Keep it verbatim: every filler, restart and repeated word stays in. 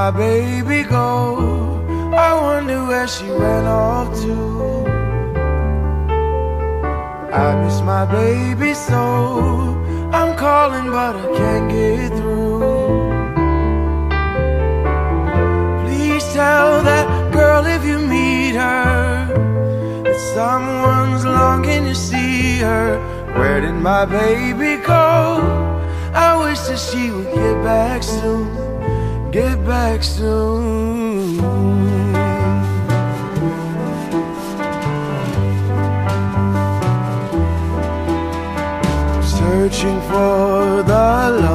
my baby go? I wonder where she ran off to. I miss my baby so. I'm calling but I can't get through. Please tell that girl if you meet her that someone's longing to see her. Where did my baby go? I wish that she would get back soon, get back soon. Searching for the